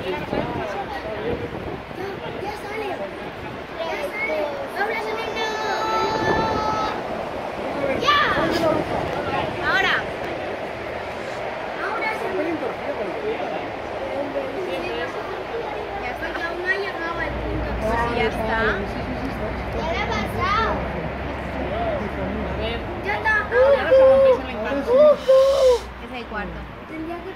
Ya sale. Ahora sale. Ya. Ahora. Ahora se me. Ya está. Aún no ha llegado al punto. Ya está. Ya le ha pasado. Ya está. Ahora se rompéis en el encanto. Es el cuarto. Tendría que